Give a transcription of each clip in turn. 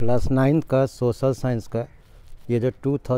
Class 9 का social science का ये जो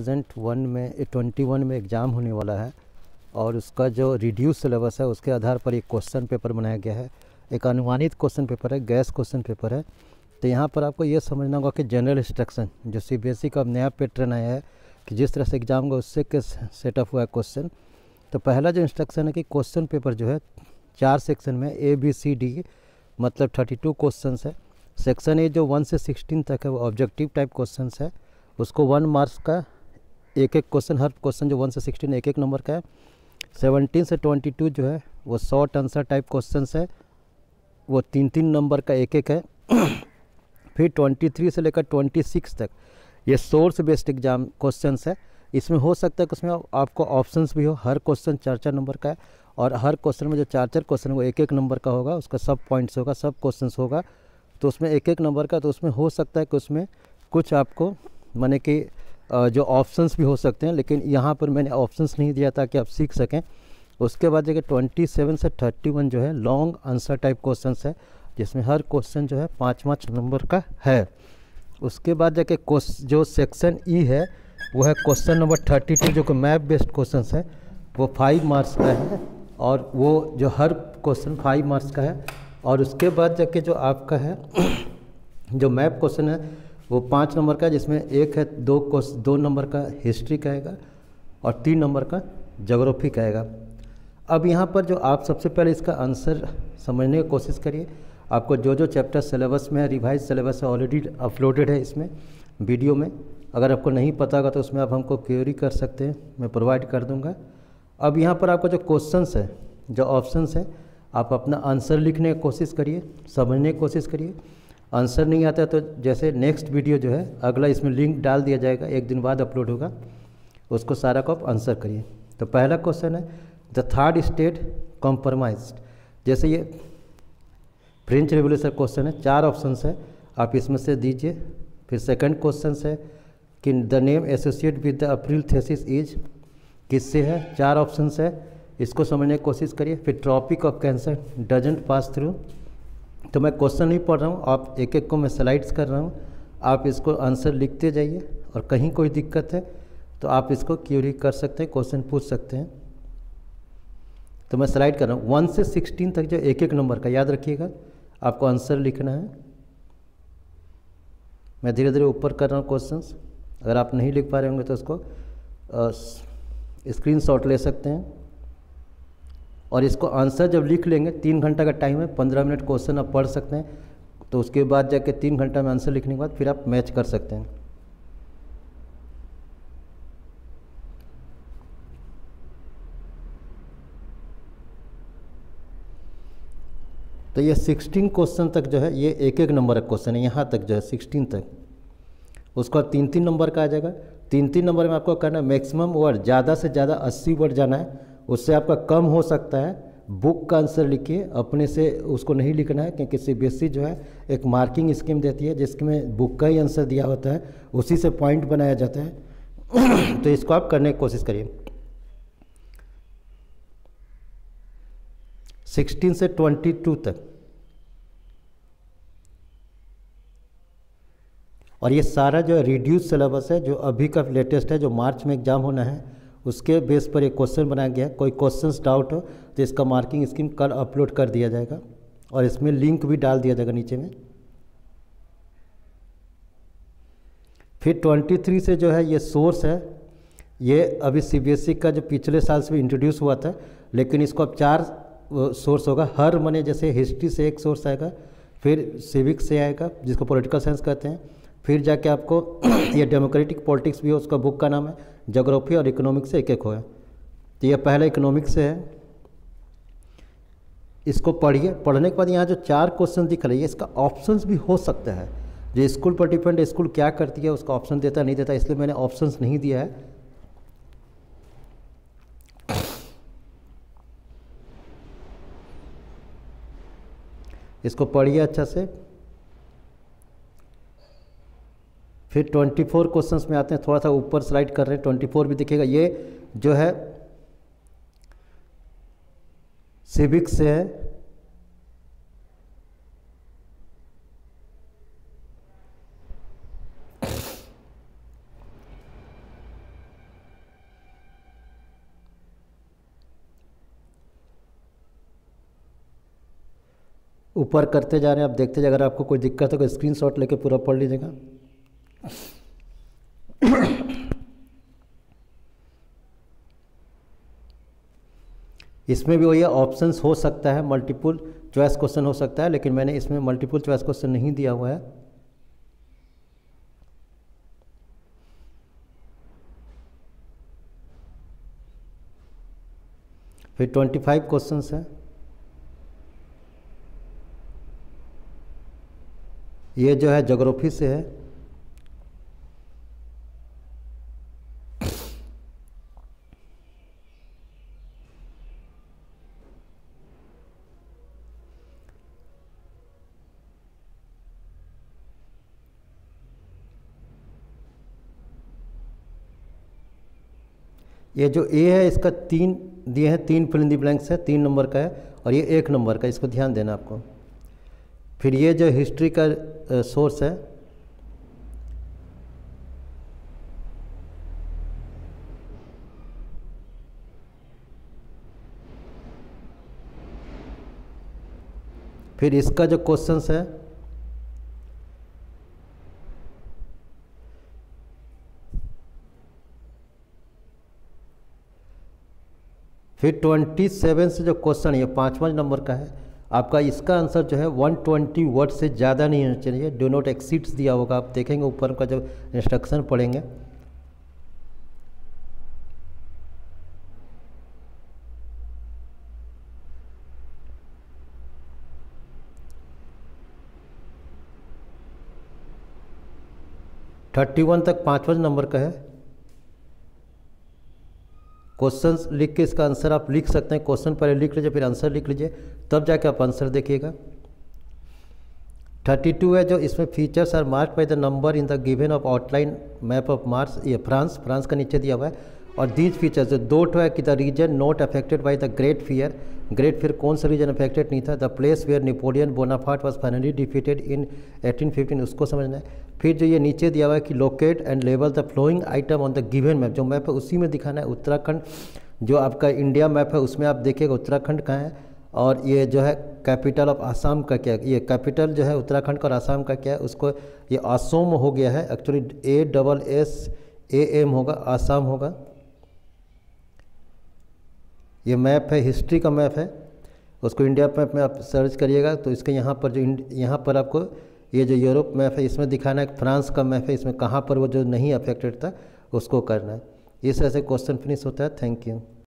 2021 में एग्ज़ाम होने वाला है और उसका जो रिड्यूस सिलेबस है उसके आधार पर एक क्वेश्चन पेपर बनाया गया है। एक अनुमानित क्वेश्चन पेपर है, गैस क्वेश्चन पेपर है। तो यहाँ पर आपको ये समझना होगा कि जनरल इंस्ट्रक्शन जो सीबीएसई का नया पैटर्न आया है कि जिस तरह से एग्ज़ाम का उससे के सेटअप हुआ है क्वेश्चन। तो पहला जो इंस्ट्रक्शन है कि क्वेश्चन पेपर जो है 4 सेक्शन में ABCD मतलब 32 क्वेश्चन है। सेक्शन ए जो 1 से 16 तक है वो ऑब्जेक्टिव टाइप क्वेश्चन है, उसको 1 मार्क्स का एक क्वेश्चन, हर क्वेश्चन जो 1 से 16 एक नंबर का है। 17 से 22 जो है वो शॉर्ट आंसर टाइप क्वेश्चन है, वो 3 नंबर का एक है। फिर 23 से लेकर 26 तक ये सोर्स बेस्ड एग्जाम क्वेश्चन है। इसमें हो सकता है कि उसमें आपको ऑप्शंस भी हो। हर क्वेश्चन 4 नंबर का है और हर क्वेश्चन में जो 4 क्वेश्चन है वो एक नंबर का होगा, उसका सब पॉइंट्स होगा, सब क्वेश्चंस होगा, तो उसमें एक नंबर का। तो उसमें हो सकता है कि उसमें कुछ आपको माने कि जो ऑप्शंस भी हो सकते हैं, लेकिन यहाँ पर मैंने ऑप्शंस नहीं दिया ताकि आप सीख सकें। उसके बाद देखिए 27 से 31 जो है लॉन्ग आंसर टाइप क्वेश्चंस है, जिसमें हर क्वेश्चन जो है 5 नंबर का है। उसके बाद जाके जो सेक्शन ई है वो है क्वेश्चन नंबर 32 जो कि मैप बेस्ड क्वेश्चन है, वो 5 मार्क्स का है और वो जो हर क्वेश्चन 5 मार्क्स का है। और उसके बाद जाके जो आपका है जो मैप क्वेश्चन है वो 5 नंबर का है, जिसमें एक है 2 नंबर का हिस्ट्री का आएगा और 3 नंबर का ज्योग्राफी का आएगा। अब यहाँ पर जो आप सबसे पहले इसका आंसर समझने की कोशिश करिए। आपको जो जो चैप्टर सिलेबस में है, रिवाइज सिलेबस है, ऑलरेडी अपलोडेड है इसमें वीडियो में। अगर आपको नहीं पता होगा तो उसमें आप हमको क्वेरी कर सकते हैं, मैं प्रोवाइड कर दूंगा। अब यहाँ पर आपको जो क्वेश्चंस है, जो ऑप्शंस है, आप अपना आंसर लिखने की कोशिश करिए, समझने की कोशिश करिए। आंसर नहीं आता तो जैसे नेक्स्ट वीडियो जो है अगला इसमें लिंक डाल दिया जाएगा, 1 दिन बाद अपलोड होगा, उसको सारा को आप आंसर करिए। तो पहला क्वेश्चन है द थर्ड स्टेट कॉम्प्रोमाइज्ड। जैसे ये फ्रेंच रेवोल्यूशन क्वेश्चन है, 4 ऑप्शन है, आप इसमें से दीजिए। फिर सेकंड क्वेश्चन है कि the name associate with the April thesis is, किससे है, 4 ऑप्शन है, इसको समझने की कोशिश करिए। फिर tropic of cancer doesn't pass through. तो मैं क्वेश्चन नहीं पढ़ रहा हूँ, आप एक को मैं स्लाइड्स कर रहा हूँ, आप इसको आंसर लिखते जाइए और कहीं कोई दिक्कत है तो आप इसको क्यूरी कर सकते हैं, क्वेश्चन पूछ सकते हैं। तो मैं स्लाइड कर रहा हूँ 1 से 16 तक जो एक नंबर का, याद रखिएगा आपको आंसर लिखना है। मैं धीरे धीरे ऊपर कर रहा हूँ क्वेश्चंस, अगर आप नहीं लिख पा रहे होंगे तो उसको स्क्रीनशॉट ले सकते हैं। और इसको आंसर जब लिख लेंगे, 3 घंटा का टाइम है, 15 मिनट क्वेश्चन आप पढ़ सकते हैं, तो उसके बाद जाके 3 घंटा में आंसर लिखने के बाद फिर आप मैच कर सकते हैं। तो ये 16 क्वेश्चन तक जो है ये एक नंबर का क्वेश्चन है, यहाँ तक जो है 16 तक। उसका 3 नंबर का आ जाएगा। 3 नंबर में आपको करना है मैक्सिमम वर्ड, ज़्यादा से ज़्यादा 80 वर्ड जाना है, उससे आपका कम हो सकता है। बुक का आंसर लिखिए, अपने से उसको नहीं लिखना है, क्योंकि सीबीएसई जो है एक मार्किंग स्कीम देती है जिसमें बुक का ही आंसर दिया होता है, उसी से पॉइंट बनाया जाता है। तो इसको आप करने की कोशिश करिए। 16 से 22 तक। और ये सारा जो रिड्यूस सिलेबस है, जो अभी का लेटेस्ट है, जो मार्च में एग्जाम होना है, उसके बेस पर एक क्वेश्चन बनाया गया है। कोई क्वेश्चंस डाउट हो तो इसका मार्किंग स्कीम कल अपलोड कर दिया जाएगा और इसमें लिंक भी डाल दिया जाएगा नीचे में। फिर 23 से जो है ये सोर्स है, ये अभी सीबीएसई का जो पिछले साल से भी इंट्रोड्यूस हुआ था, लेकिन इसको अब 4 सोर्स होगा। हर मने जैसे हिस्ट्री से एक सोर्स आएगा, फिर सिविक्स से आएगा जिसको पॉलिटिकल साइंस कहते हैं, फिर जाके आपको ये डेमोक्रेटिक पॉलिटिक्स भी है, उसका बुक का नाम है, ज्योग्राफी और इकोनॉमिक्स से एक हो है। तो ये पहला इकोनॉमिक्स से है, इसको पढ़िए। पढ़ने के बाद यहाँ जो 4 क्वेश्चन दिख रही है इसका ऑप्शंस भी हो सकता है, जो स्कूल पर डिपेंड, स्कूल क्या करती है उसका ऑप्शन देता नहीं देता, इसलिए मैंने ऑप्शंस नहीं दिया है। इसको पढ़िए अच्छा से। फिर 24 क्वेश्चंस में आते हैं, थोड़ा सा ऊपर स्लाइड कर रहे हैं, 24 भी दिखेगा। ये जो है सिविक्स से है, ऊपर करते जा रहे हैं, आप देखते जाइए। अगर आपको कोई दिक्कत हो तो स्क्रीनशॉट लेके पूरा पढ़ लीजिएगा। इसमें भी वही ऑप्शंस हो सकता है, मल्टीपल चॉइस क्वेश्चन हो सकता है, लेकिन मैंने इसमें मल्टीपल चॉइस क्वेश्चन नहीं दिया हुआ है। फिर 25 क्वेश्चंस हैं। ये जो है ज्योग्राफी से है। ये जो ए है इसका 3 दिए हैं, 3 फिल इन द ब्लैंक्स है, 3 नंबर का है, और ये 1 नंबर का, इसको ध्यान देना आपको। फिर ये जो हिस्ट्री का सोर्स है, फिर इसका जो क्वेश्चंस है, फिर 27 से जो क्वेश्चन ये 5वां नंबर का है आपका, इसका आंसर जो है 120 वर्ड से ज़्यादा नहीं होना चाहिए। डो नॉट एक्सीड्स दिया होगा, आप देखेंगे ऊपर का जब इंस्ट्रक्शन पढ़ेंगे। थर्टी 31 तक 5वां नंबर का है। क्वेश्चंस लिख के इसका आंसर आप लिख सकते हैं। क्वेश्चन पहले लिख लीजिए, फिर आंसर लिख लीजिए, तब जाके आप आंसर देखिएगा। 32 है जो इसमें features are marked by the number in the given of outline map of Mars, ये फ्रांस का नीचे दिया हुआ है। और दीज फीचर्स जो 2 है कि the region not affected by the great fear कौन सा रीजन अफेक्टेड नहीं था। The place where Napoleon Bonaparte was finally defeated in 1815, उसको समझना है। फिर जो ये नीचे दिया हुआ है कि लोकेट एंड लेवल the following item on the given map, जो मैप है उसी में दिखाना है। उत्तराखंड जो आपका इंडिया मैप है उसमें आप देखिएगा उत्तराखंड कहाँ है, और ये जो है कैपिटल ऑफ आसाम का क्या है, ये कैपिटल जो है उत्तराखंड का और आसाम का क्या है, उसको ये असोम हो गया है, एक्चुअली ASSAM होगा, आसाम होगा। ये मैप है, हिस्ट्री का मैप है, उसको इंडिया मैप में आप सर्च करिएगा तो इसके यहाँ पर जो यहाँ पर आपको ये जो यूरोप मैप है इसमें दिखाना है। फ्रांस का मैप है, इसमें कहाँ पर वो जो नहीं अफेक्टेड था उसको करना है। इस तरह से क्वेश्चन फिनिश होता है। Thank you.